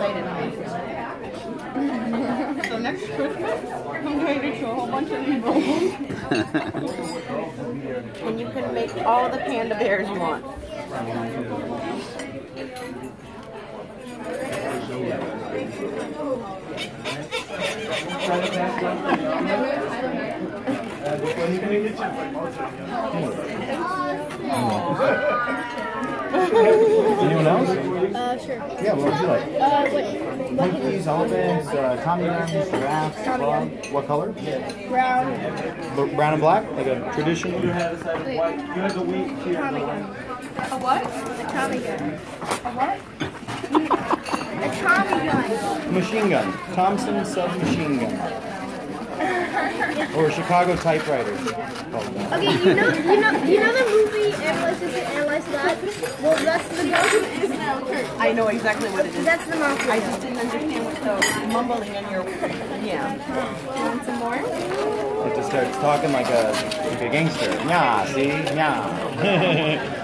excited now. So next Christmas, I'm going to get you a whole bunch of these balloons. And you can make all the panda bears you want. Anyone else? Sure. Yeah, what would you like? What? Monkeys, elephants, Tommy guns, giraffes, frog. What color? Brown. Brown and black? Like a traditional? Tommy gun. A what? A Tommy gun. A what? A Tommy gun. Machine gun. Thompson submachine gun. Or Chicago typewriter. Okay, you know the movie Analyze This and Analyze That? Well, that's the mafia. I know exactly what it is. That's the mafia. I just didn't understand what the mumbling in your... Yeah. Want some more? It just starts talking like a gangster. Yeah, see? Yeah.